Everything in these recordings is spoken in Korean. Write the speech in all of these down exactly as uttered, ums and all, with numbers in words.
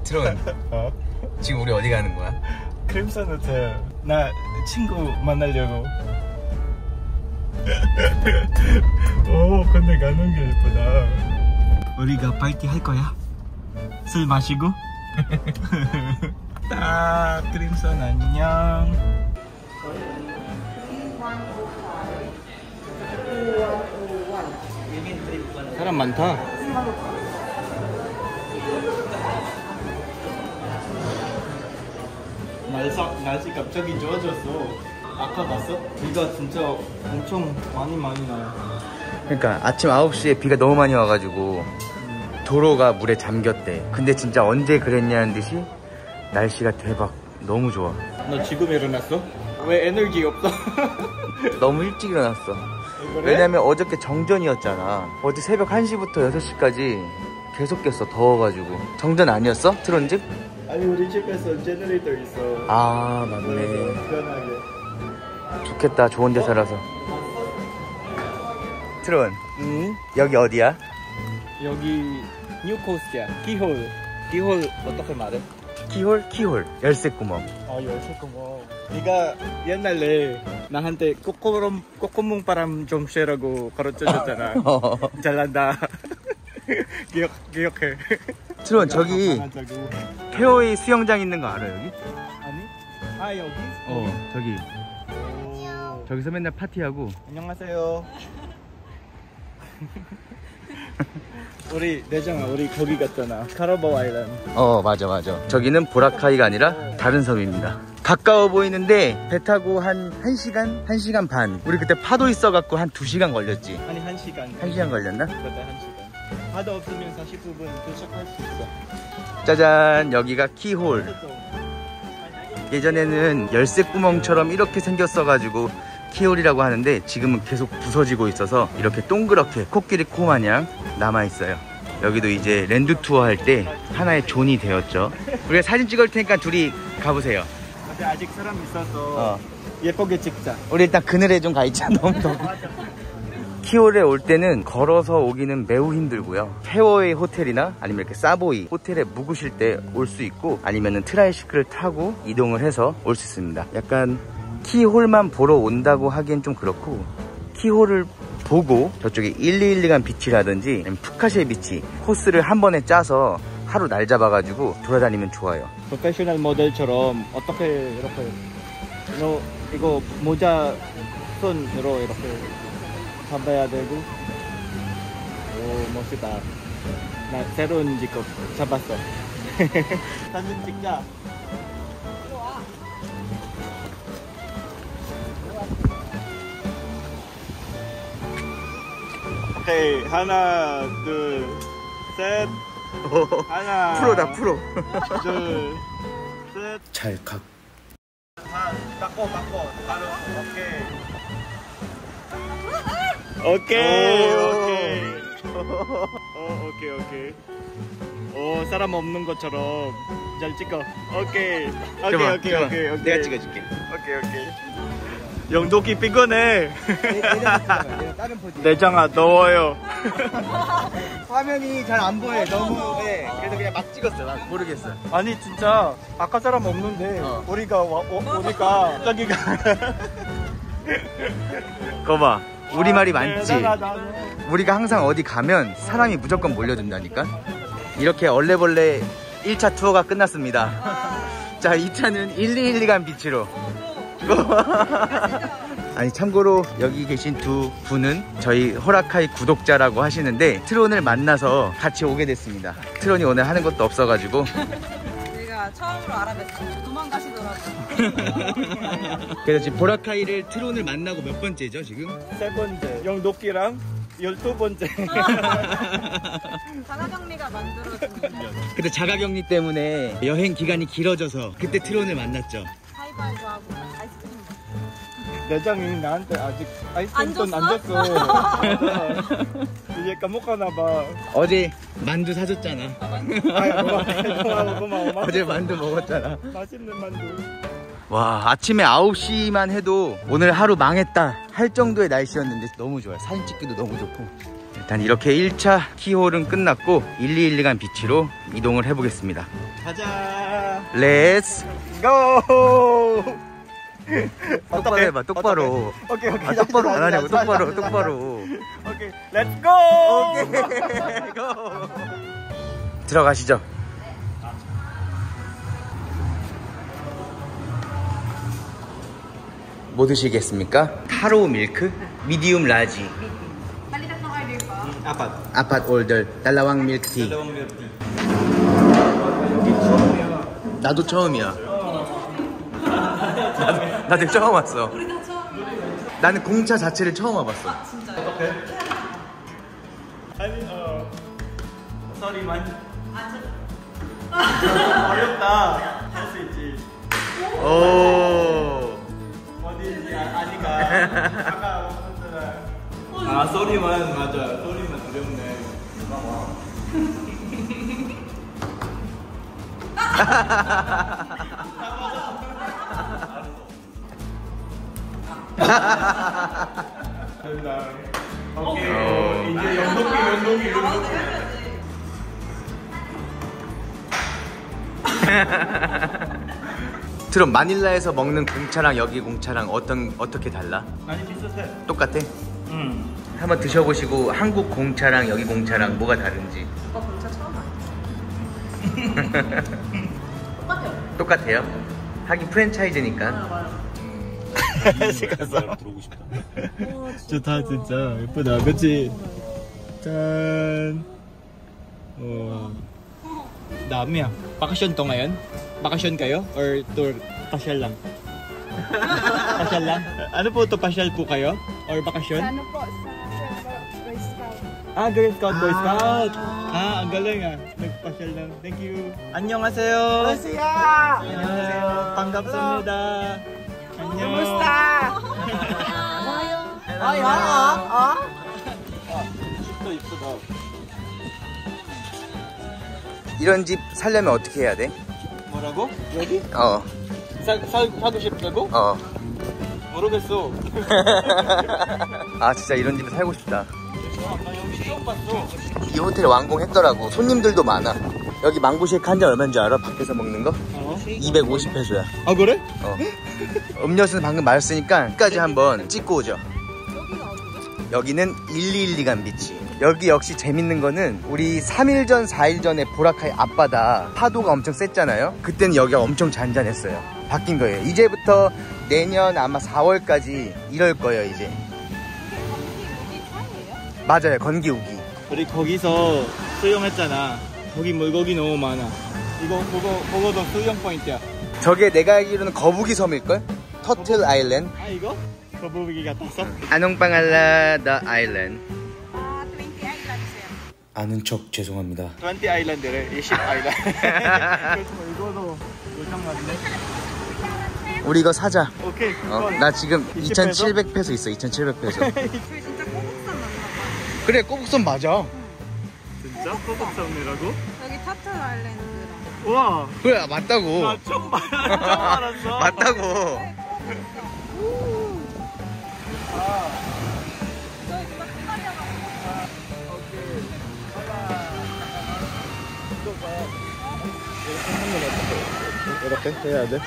트론. 어? 지금 우리 어디 가는 거야? 크림슨 호텔. 나 친구 만나려고. 오, 근데 가는 게 예쁘다. 우리가 파티 할 거야? 술 마시고? 딱 크림슨 안녕. 사람 많다. 날씨, 날씨 갑자기 좋아졌어. 아까 봤어? 비가 진짜 엄청 많이 많이 나요. 그러니까 아침 아홉 시에 비가 너무 많이 와가지고 도로가 물에 잠겼대. 근데 진짜 언제 그랬냐는 듯이 날씨가 대박. 너무 좋아. 너 지금 일어났어? 왜 에너지 없어? 너무 일찍 일어났어. 그래? 왜냐면 어저께 정전이었잖아. 어제 새벽 한 시부터 여섯 시까지 계속 깼어. 더워가지고. 정전 아니었어? 트론 집? 아니 우리 집에서 제너레이터 있어. 아 맞네. 편하게. 좋겠다. 좋은 데 살아서. 트론. 응? 여기 어디야? 여기 뉴코스트야. 키홀. 키홀 어떻게 말해? 키홀? 키홀. 열쇠구멍. 아 열쇠구멍. 네가 옛날에 나한테 꼬꼬름 꼬꼬뭉 바람 좀 쐬라고 가르쳐줬잖아. 잘난다. 기억 기억해. 트론 저기 페어웨이 수영장 있는 거 알아 여기? 아니? 아 여기? 어 저기. 오. 저기서 맨날 파티하고. 안녕하세요. 우리 내장아 우리 거기 갔잖아. 카라바오 아일랜드. 어 맞아 맞아. 저기는 보라카이가 아니라 다른 섬입니다. 가까워 보이는데 배 타고 한 1시간? 한 시간 반. 우리 그때 파도 있어갖고 한 두 시간 걸렸지. 아니 한 시간. 한 시간 걸렸나? 그때 한 시간. 파도 없으면 사십구 분 도착할 수 있어. 짜잔 여기가 키홀. 예전에는 열쇠구멍처럼 이렇게 생겼어가지고 키홀이라고 하는데 지금은 계속 부서지고 있어서 이렇게 동그랗게 코끼리 코 마냥 남아있어요. 여기도 이제 랜드 투어 할 때 하나의 존이 되었죠. 우리가 사진 찍을 테니까 둘이 가보세요. 근데 아직 사람 있어서 어. 예쁘게 찍자. 우리 일단 그늘에 좀 가있자. 너무 더워. 키홀에 올 때는 걸어서 오기는 매우 힘들고요. 페어웨이 호텔이나 아니면 이렇게 사보이 호텔에 묵으실 때 올 수 있고 아니면은 트라이시클을 타고 이동을 해서 올 수 있습니다. 약간 키홀만 보러 온다고 하기엔 좀 그렇고 키홀을 보고 저쪽에 일이일리간 비치라든지 푸카시에 비치 코스를 한 번에 짜서 하루 날 잡아가지고 돌아다니면 좋아요. 프로페셔널 모델처럼 어떻게 이렇게 너 이거 모자 손으로 이렇게 잡아야 되고. 오 멋있다. 나 새로운 직업 잡았어. 사진 찍자. 오케이 하나 둘 셋. 하나 프로다 프로. 둘 셋. 찰칵. 다 닦고 닦고 바로 오케이. 오케이 오케이. 어 오케이 오케이. 오 사람 없는 것처럼 잘 찍어. 오케이 오케이 잠깐만, 오케이 잠깐만. 오케이 오케이. 내가 찍어줄게. 오케이 오케이. 영도기 피곤해. 다른 포즈. 내장아 더워요. 화면이 잘 안 보여. 너무. 네. 그래서 그냥 막 찍었어. 나 모르겠어. 아니 진짜 아까 사람 없는데 어. 우리가 와, 오, 오니까 저기가. 거봐. 우리말이 많지. 대단하다. 우리가 항상 어디 가면 사람이 무조건 몰려든다니까. 이렇게 얼레벌레 일 차 투어가 끝났습니다. 자 이 차는 일이일리간 비치로. 아니 참고로 여기 계신 두 분은 저희 호라카이 구독자라고 하시는데 트론을 만나서 같이 오게 됐습니다. 트론이 오늘 하는 것도 없어가지고 제가 처음으로 알아뵀어요. 도망가시더라고요. 그래서 지금 보라카이를 트론을 만나고 몇 번째죠 지금? 세 번째 영도끼랑 열두 번째. 자가격리가 만들어진 그때 자가격리 때문에 여행 기간이 길어져서 그때 트론을 만났죠. 하이파이브하고 아이스크림. 내장이 나한테 아직 안 아이스크림 안 줬어? 줬어. 이제 까먹었나봐. 어제 만두 사줬잖아. 고마워 고마워 고마워. 어제 만두 먹었잖아. 맛있는 만두. 와 아침에 아홉 시만 해도 오늘 하루 망했다 할 정도의 날씨였는데 너무 좋아요. 사진 찍기도 너무 좋고 일단 이렇게 일 차 키홀은 끝났고 일이일리간 비치로 이동을 해보겠습니다. 가자. 렛츠 고! 똑바로 해봐, 똑바로. 오케이, 오케이. 아, 똑바로 안 하냐고, 좋아, 좋아, 똑바로, 좋아, 똑바로. 오케이, 렛츠 고! 오케이, 고! 들어가시죠. 뭐 드시겠습니까? 타로 밀크? 미디움 라지. Apat. 아팟 올더 달라왕 밀크티. Dalawang milk tea. 나도 처음이야. 나도, 나도 처음 왔어. 나는 공차 자체를 처음 와봤어. 아니, 어. Sorry man. 어렵다. 할 수 있지. 오. 어디지? 아, 아니까. 아까 없었잖아. 아, sorry만 맞아. sorry만 어렵네. 된다. 오케이. 어, 이제 연동기, 연동기, 연동기. 그럼 마닐라에서 먹는 공차랑 여기 공차랑 어떤 어떻게 달라? 많이 비슷해. 똑같아? 응. 한번 드셔보시고 한국 공차랑 여기 공차랑 뭐가 다른지. 오빠 공차 처음 와. 똑같아요. 똑같아요? 하긴 프랜차이즈니까. 가서 들어오고 싶다. 좋다 진짜 예쁘다 그치? 짠. 어. Dami ah. Bakasyon to ngayon? Bakasyon kayo? Or tour? Pasyal lang? Pasyal lang? Ano po to? Pasyal po kayo? Or bakasyon? Ano po, sa Boy Scout. Ah, Girl Scout, Boy Scout. Ah, ang galing ah. Nagpasyal lang. Thank you. 안녕하세요. 안녕하세요. 안녕하세요. 반갑습니다. 안녕. Kumusta? Ay, ah, ah. 이쁘다 이쁘다. 이런 집 살려면 어떻게 해야 돼? 뭐라고? 여기? 어, 사, 사, 사고 싶다고? 어. 모르겠어. 아 진짜 이런 집에 살고 싶다. 아, 나 여기 처음 봤어. 이 호텔 완공했더라고. 손님들도 많아. 여기 망고쉐이크 한 잔 얼마인 줄 알아? 밖에서 먹는 거? 어? 이백오십 페소야. 아 그래? 어. 음료수는 방금 마셨으니까 끝까지 한번 찍고 오죠. 여기는 일이일리간 비치. 여기 역시 재밌는 거는 우리 삼 일 전, 사 일 전에 보라카이 앞바다 파도가 엄청 셌잖아요. 그때는 여기가 엄청 잔잔했어요. 바뀐 거예요. 이제부터 내년 아마 사월까지 이럴 거예요 이제. 맞아요, 건기 우기. 우리 거기서 수영했잖아. 거기 물고기 너무 많아. 이거 그거 그거도 수영 포인트야. 저게 내가 알기로는 거북이 섬일걸? 터틀 아일랜드. 아 이거? 거북이 같았어? 아농빵알라 더 아일랜드. Ah, twenty islands yan. 아는 척 죄송합니다. 이십 아일랜드래. 이십 아일랜드. 이거도 요즘 같네. 우리 이거 사자. 오케이. 어, 나 지금 이천칠백 페소 있어. 이천칠백 페소. 진짜 꼬북산 맞나 봐. 그래, 꼬북섬 맞아. 진짜? 꼬북섬이라고? 여기 타틀 아일랜드랑. 우와. 그래, 맞다고. 나 처음 봐. 처음 알았어. 맞다고. 이렇게 해야 돼?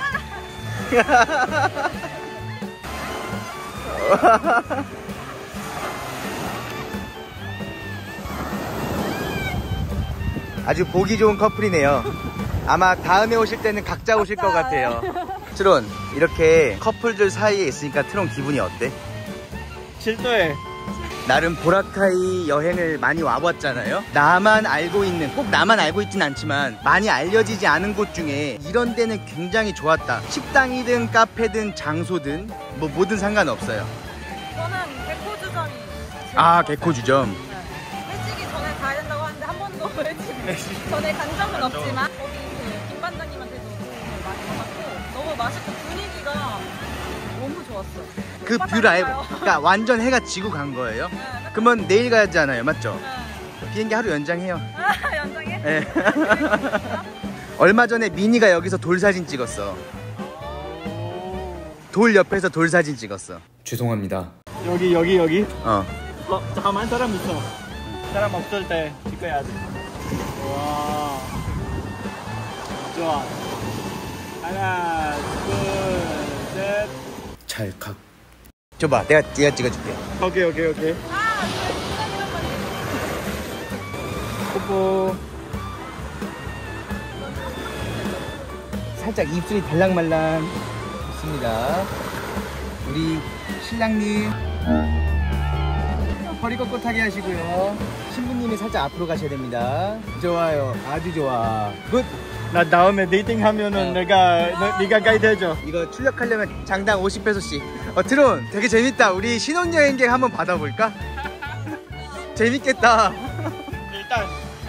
아주 보기 좋은 커플이네요. 아마 다음에 오실 때는 각자 오실 것 같아요. 트론, 이렇게 커플들 사이에 있으니까 트론 기분이 어때? 실도해. 나름 보라카이 여행을 많이 와봤잖아요. 나만 알고 있는, 꼭 나만 알고 있진 않지만 많이 알려지지 않은 곳 중에 이런 데는 굉장히 좋았다. 식당이든 카페든 장소든 뭐 뭐든 상관없어요. 저는 백호주점이. 아, 개코주점. 일찍이 전에 가야 된다고 하는데 한 번도 일찍 전에 간 적은 없지만 거기 그 김반장님한테도 도움을 많이 받았고 너무 맛있고 분위기가 너무 좋았어요. 그 뷰 라이브, 그러니까 완전 해가 지고 간 거예요. 그러면 내일 가야잖아요, 맞죠? 네. 비행기 하루 연장해요. 아, 연장해? 네. 얼마 전에 미니가 여기서 돌 사진 찍었어. 돌 옆에서 돌 사진 찍었어. 죄송합니다. 여기 여기 여기. 어. 어 잠깐만 사람 있어. 사람 없을 때 찍어야 돼. 와. 좋아. 하나, 둘, 셋. 찰칵. 줘봐, 내가 내가 찍어줄게. 오케이, 오케이, 오케이. 아, 뽀뽀. 살짝 입술이 달랑말랑. 좋습니다. 우리 신랑님 허리 꼿꼿하게 하시고요. 신부님이 살짝 앞으로 가셔야 됩니다. 좋아요, 아주 좋아. 굿. 나 다음에 데이팅 하면은 어. 내가 너, 네가 가이드 해줘. 이거 출력하려면 장당 오십 페소씩. 어, 드론 되게 재밌다. 우리 신혼여행객 한번 받아볼까? 재밌겠다. 일단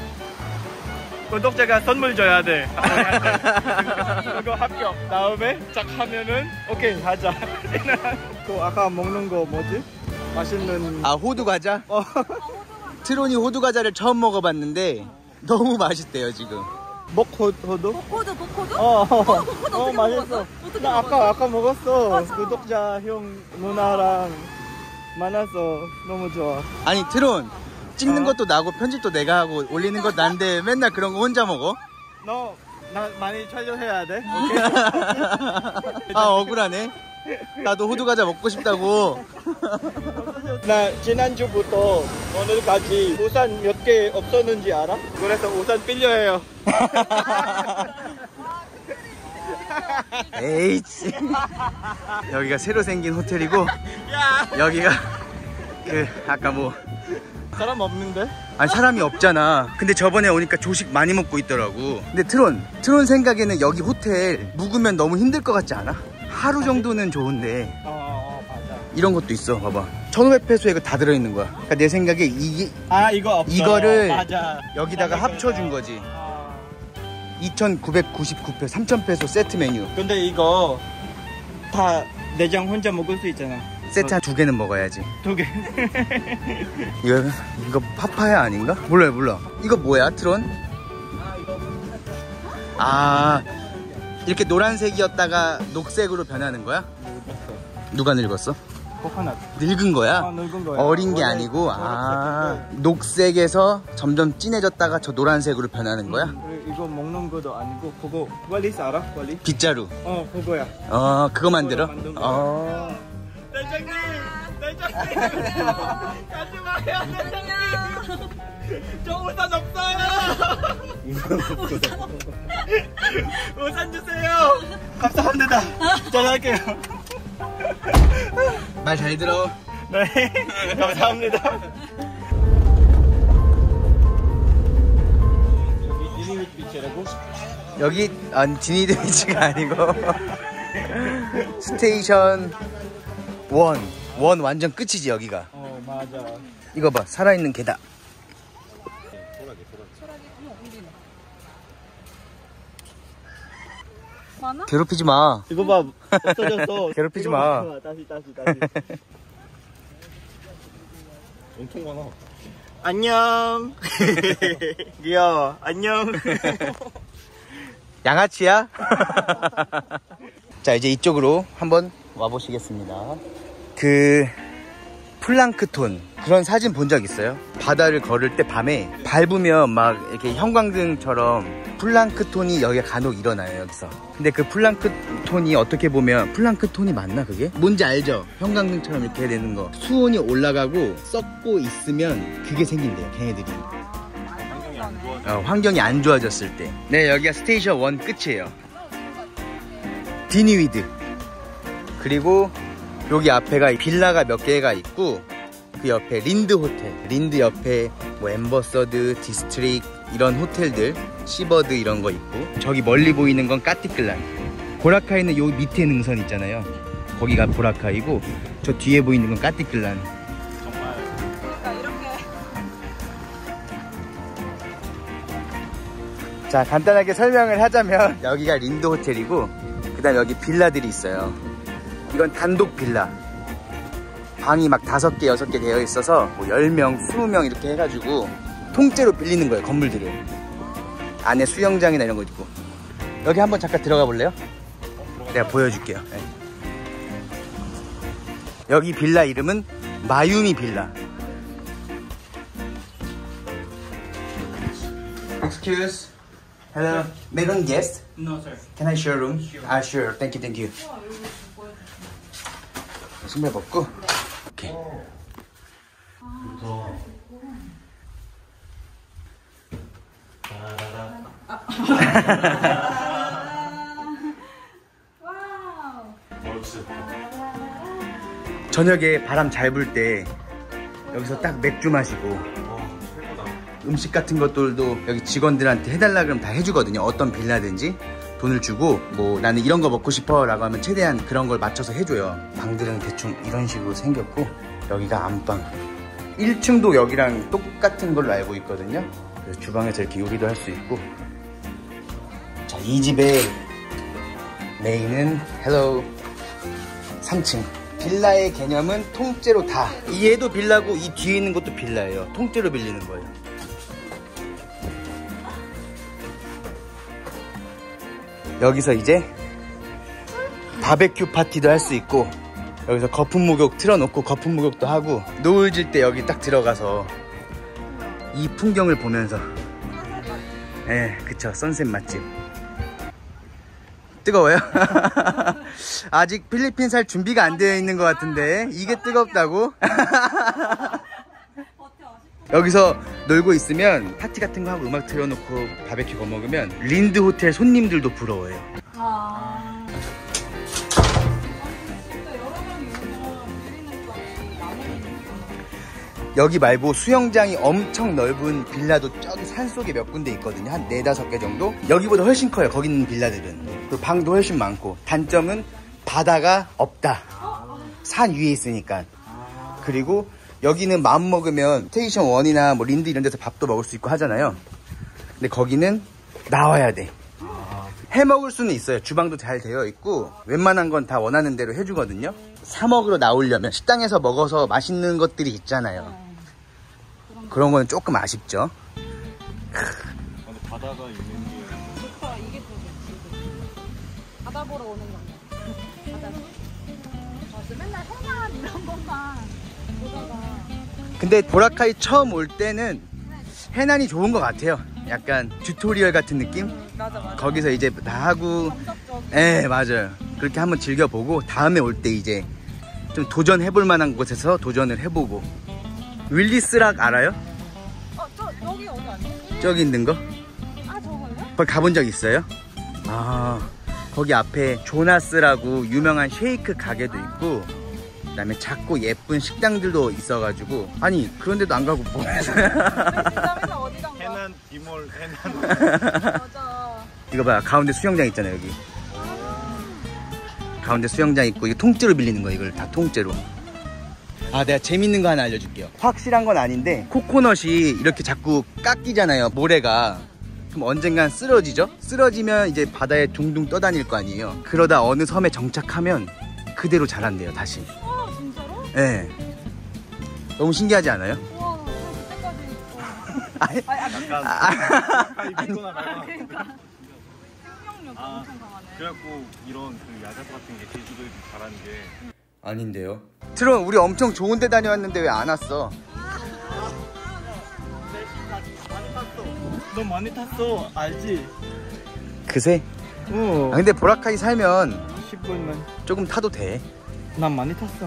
구독자가 선물 줘야 돼. 그거 합격. 다음에 쫙 하면은 오케이 하자. 그 아까 먹는 거 뭐지? 맛있는. 아, 호두 과자? 어. 트론이 호두 과자를 처음 먹어봤는데 너무 맛있대요 지금. 먹호도? 복호도 복호도? 어, 복호도 어, 어떻게 맛있어. 먹었어? 어떻게 나 아까 먹었어? 아까 먹었어. 맞아. 구독자 형 누나랑 만나서 너무 좋아. 아니 트론 찍는 어? 것도 나고 편집도 내가 하고 올리는 것도 난데 맨날 그런 거 혼자 먹어? 너 나 많이 촬영해야 돼. 아, 억울하네. 나도 호두 과자 먹고 싶다고. 나 지난주부터 오늘까지 우산 몇 개 없었는지 알아? 그래서 우산 빌려해요. 에이치. 여기가 새로 생긴 호텔이고 야, 여기가 그 아까 뭐 사람 없는데? 아니 사람이 없잖아. 근데 저번에 오니까 조식 많이 먹고 있더라고. 근데 트론 트론 생각에는 여기 호텔 묵으면 너무 힘들 것 같지 않아? 하루 정도는 좋은데 어, 어 맞아. 이런 것도 있어. 봐봐, 천오백 페소에 이거 다 들어있는 거야. 그러니까 내 생각에 이게 아 이거 없어. 이거를 맞아. 여기다가 합쳐준 거지. 어. 이천구백구십구 페소, 삼천 페소 세트 메뉴. 근데 이거 다 내장 혼자 먹을 수 있잖아. 세트 한 두 개는 먹어야지. 두 개. 이거 이거 파파야 아닌가? 몰라요, 몰라. 이거 뭐야, 트론? 아, 이렇게 노란색이었다가 녹색으로 변하는 거야? 누가 늙었어? 코코넛. 늙은 거야? 아, 늙은 거야. 어린 게 원래 아니고, 아, 노랗게. 녹색에서 점점 진해졌다가 저 노란색으로 변하는 거야? 음, 이거 먹는 것도 아니고 그거 왈리스 알아? 왈리? 빗자루. 어 그거야. 어, 그거 만들어? 만든 거야. 어. 대장님! 대장님! 가지 마요 대장님! 저 우산 없어요! 우산 주세요! 감사합니다. 전화할게요. 말 잘 들어. 네, 감사합니다. 여기 이리윗 비치라고? 여기 아니 지니드 비치가 아니고 스테이션 원. 원 완전 끝이지 여기가. 어 맞아. 이거 봐, 살아있는 개다. 많아? 괴롭히지 마. 이거 봐 없어졌어. 괴롭히지 이거 마. 봐. 다시 다시 다시. 엄청 많아. 안녕. 귀여워. 안녕. 양아치야? 자, 이제 이쪽으로 한번 와보시겠습니다. 그 플랑크톤 그런 사진 본 적 있어요? 바다를 걸을 때 밤에 밟으면 막 이렇게 형광등처럼 플랑크톤이 여기가 간혹 일어나요, 여기서. 근데 그 플랑크톤이 어떻게 보면 플랑크톤이 맞나 그게? 뭔지 알죠? 형광등처럼 이렇게 되는 거. 수온이 올라가고 썩고 있으면 그게 생긴대요, 걔네들이. 어, 환경이 안 좋아졌을 때. 네, 여기가 스테이션 원 끝이에요. 디니위드. 그리고 여기 앞에가 빌라가 몇 개가 있고 그 옆에 린드 호텔, 린드 옆에 뭐 엠버서드, 디스트릭 이런 호텔들, 시버드 이런 거 있고, 저기 멀리 보이는 건 까띠클란. 보라카이는 요 밑에 능선 있잖아요. 거기가 보라카이고 저 뒤에 보이는 건 까띠클란. 그러니까 이렇게 자, 간단하게 설명을 하자면 여기가 린드 호텔이고 그 다음 여기 빌라들이 있어요. 이건 단독 빌라. 방이 막 다섯 개, 여섯 개 되어 있어서 뭐 열 명, 이십 명 이렇게 해가지고 통째로 빌리는 거예요, 건물들을. 안에 수영장이나 이런 거 있고. 여기 한번 잠깐 들어가 볼래요? 내가 보여줄게요. 네. 여기 빌라 이름은 마유미 빌라. Excuse. Hello. Meron guest? No, sir. Can I share room? Ah, sure. Thank you, thank you. 신발 벗고. 오케이. 저녁에 바람 잘 불 때 여기서 딱 맥주 마시고 음식 같은 것들도 여기 직원들한테 해달라 그러면 다 해주거든요. 어떤 빌라든지 돈을 주고 뭐 나는 이런 거 먹고 싶어 라고 하면 최대한 그런 걸 맞춰서 해줘요. 방들은 대충 이런 식으로 생겼고 여기가 안방. 일 층도 여기랑 똑같은 걸로 알고 있거든요. 그래서 주방에서 이렇게 요리도 할 수 있고. 자, 이 집의 메인은 헬로 삼 층. 빌라의 개념은 통째로 다. 이 얘도 빌라고 이 뒤에 있는 것도 빌라예요. 통째로 빌리는 거예요. 여기서 이제 바베큐 파티도 할 수 있고 여기서 거품 목욕 틀어놓고 거품 목욕도 하고 노을 질 때 여기 딱 들어가서 이 풍경을 보면서 예, 그쵸. 선셋 맛집. 뜨거워요? 아직 필리핀 살 준비가 안 되어 있는 것 같은데 이게 뜨겁다고? 여기서 놀고 있으면 파티 같은 거 하고 음악 틀어놓고 바베큐 거 먹으면 린드 호텔 손님들도 부러워요. 아. 여기 말고 수영장이 엄청 넓은 빌라도 저기 산속에 몇 군데 있거든요. 한 네다섯 개 정도? 여기보다 훨씬 커요. 거기 있는 빌라들은. 그리고 방도 훨씬 많고. 단점은 바다가 없다. 산 위에 있으니까. 그리고 여기는 마음 먹으면 스테이션 원이나 뭐 린드 이런 데서 밥도 먹을 수 있고 하잖아요. 근데 거기는 나와야 돼. 해 먹을 수는 있어요. 주방도 잘 되어 있고 웬만한 건 다 원하는 대로 해주거든요. 사 먹으러 나오려면 식당에서 먹어서 맛있는 것들이 있잖아요. 그런 건 조금 아쉽죠. 바다가 있는 게 좋다. 이게 더 좋지. 바다 보러 오는 건데. 바다. 맞아. 맨날 해남 이런 것만 보다가. 근데 보라카이 처음 올 때는 해난이 좋은 것 같아요. 약간 튜토리얼 같은 느낌? 맞아, 맞아. 거기서 이제 다 하고 감각적인. 예, 맞아요. 그렇게 한번 즐겨보고 다음에 올 때 이제 좀 도전해볼 만한 곳에서 도전을 해보고. 윌리스락 알아요? 어, 저 여기 어디 아니에요? 저기 있는 거? 아, 저거요? 거기 가본 적 있어요? 아, 거기 앞에 조나스라고 유명한 쉐이크 가게도 있고 그 다음에 작고 예쁜 식당들도 있어가지고 아니 그런데도 안 가고 뭐 진짜 맨날 어디 간 거야? 해난 디몰 해난 맞아. 이거 봐, 가운데 수영장 있잖아요. 여기 가운데 수영장 있고 이거 통째로 빌리는 거야. 이걸 다 통째로. 아, 내가 재밌는 거 하나 알려줄게요. 확실한 건 아닌데 코코넛이 이렇게 자꾸 깎이잖아요. 모래가. 그럼 언젠간 쓰러지죠? 쓰러지면 이제 바다에 둥둥 떠다닐 거 아니에요. 그러다 어느 섬에 정착하면 그대로 자란대요. 다시. 와, 진짜로? 예. 네. 너무 신기하지 않아요? 와, 그때까지. 아니, 약간 아, 이거나 말고 그러니까. 생명력 아, 엄청 강하네. 그래갖고 이런 그 야자수 같은 게 제주도에 잘하는 게 아닌데요. 트론, 우리 엄청 좋은 데 다녀왔는데 왜 안 왔어? 너 많이 탔어 알지? 그새? 어 아, 근데 보라카이 살면 십 분만 조금 타도 돼. 난 많이 탔어.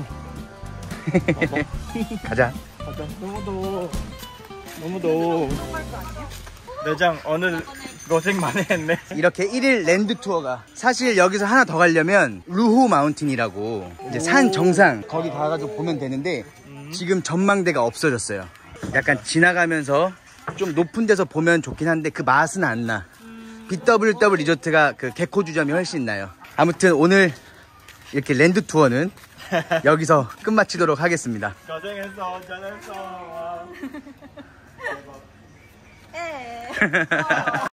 가자. 맞아. 너무 더워. 너무 더워. 내장 오늘 고생 많이 했네. 이렇게 일 일 랜드 투어가 사실 여기서 하나 더 가려면 루호 마운틴이라고 이제 산 정상 거기 가가지고 보면 되는데 지금 전망대가 없어졌어요. 약간 지나가면서 좀 높은 데서 보면 좋긴 한데 그 맛은 안 나. 비더블유더블유 리조트가 그 개코 주점이 훨씬 나요. 아무튼 오늘 이렇게 랜드 투어는 여기서 끝마치도록 하겠습니다. 고생했어. 잘했어. 에.